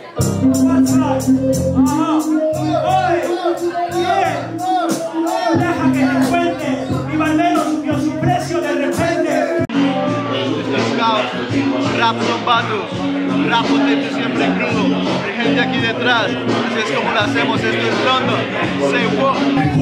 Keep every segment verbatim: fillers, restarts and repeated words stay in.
What's right? Ajá. Oye, bien. Deja que te cuente. Mi bandero subió su precio de repente. Rap son vatos, rap potente siempre crudo. Hay gente aquí detrás, así es como lo hacemos, esto es London. Say what?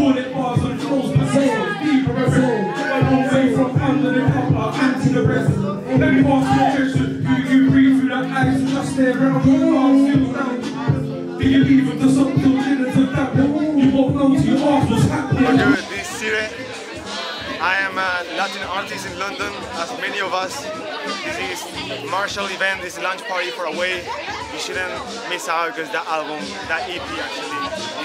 I am a Latin artist in London, as many of us. This is Marshall event, this lunch party for Away. You shouldn't miss out because that album, that E P actually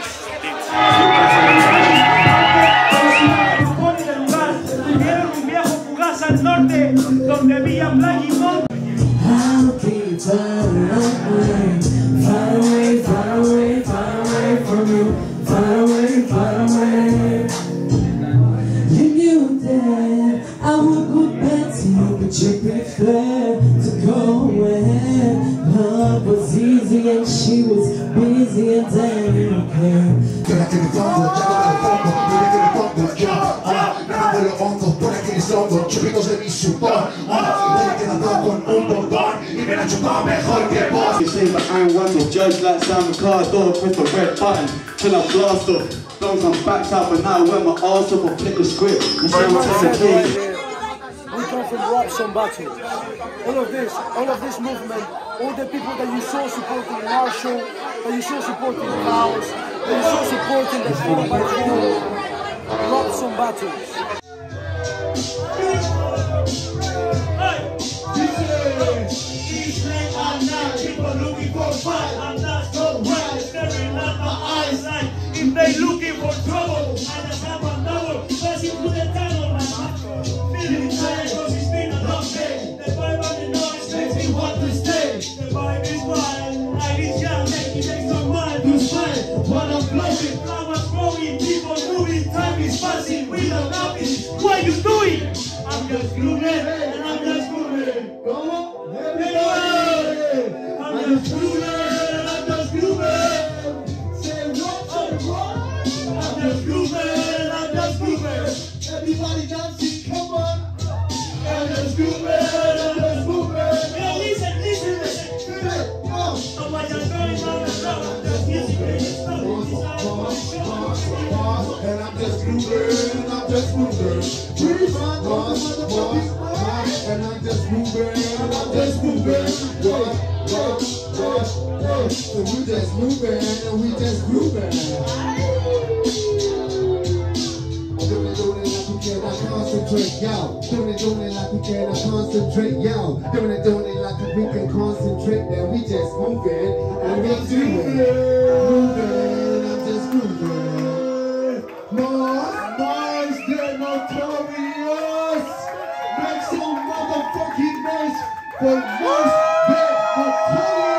to go away. Love was easy and she was busy and damn you don't care. Por aquí en el fondo, ya no me fondo, mira que en el fondo, yo, ah, me vuelo hondo, por aquí en el fondo, chupitos de mi sudor, ah, me he quedado con un botón y me la chupado mejor que vos. You say but I ain't one no judge like Sam Ricardo, press the red button till I'm blast off. Don't come back out, but now I wear my arse up and flick the script. You say I'm just We come from raps and battles. All of this, all of this movement, all the people that you saw supporting in our show, that you saw supporting the house, that you saw supporting the four by four, raps and battles. I'm not people looking for a fight. I'm not so right, staring at my eyes like if they looking for trouble. I just have a double, passing through the tunnel, man. Feeling tired because it's been a long day. The vibe and the noise makes me want to stay. The vibe is wild, light is young, make it take some while to smile. While I'm blowing, flowers growing, people moving, time is passing, we don't know it. What are you doing? I'm just grooving, and I'm just moving. Come on. I'm just grooving, I'm just grooving. Say what, say what? I'm just grooving, I'm just grooving. Everybody dancing, come on. I'm just grooving, I'm just moving. Yo, listen, listen, listen. Oh, I just going on the road. I'm just music, and I'm just grooving, I'm just moving. Breathe on, motherfucking and I'm just moving, and I'm just moving. What, what, what, what? So we just moving, and we just grooving. Doing it, doing it like we cannot concentrate, yo. Doing it, doing it like we cannot concentrate, yo. Doing it, doing it like we can concentrate, then we just moving, and we doing it. Moving, I'm just moving. Mars, Mars, they're notorious. Make some motherfucking noise for Mars, they're notorious.